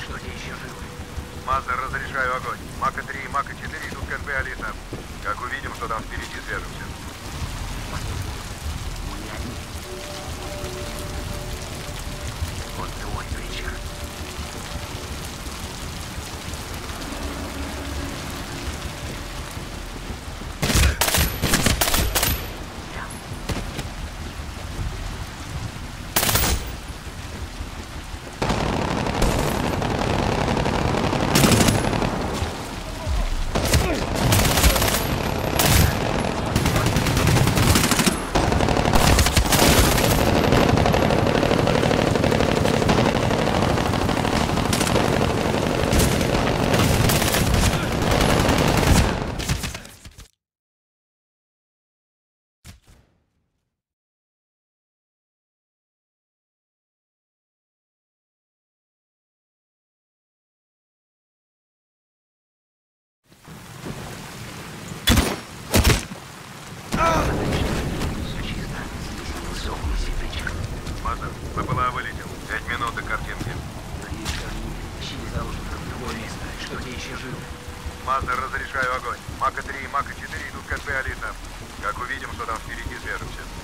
Что-то еще живы. Мазер, разрешаю огонь. Мака-3 и Мака-4 идут к НП Алиса. Как увидим, что там впереди, свяжемся. Мы не одни. Вот твой вечер. Все чисто. Здесь не высокий сеточек. Мазер, БПЛА вылетел. 5 минут до картинки. Ищи заложников в другое место. Что-то еще живы. Мазер, разрешаю огонь. Мака-3 и Мака-4 идут к НП Алиса. Как увидим, что там впереди, свяжемся.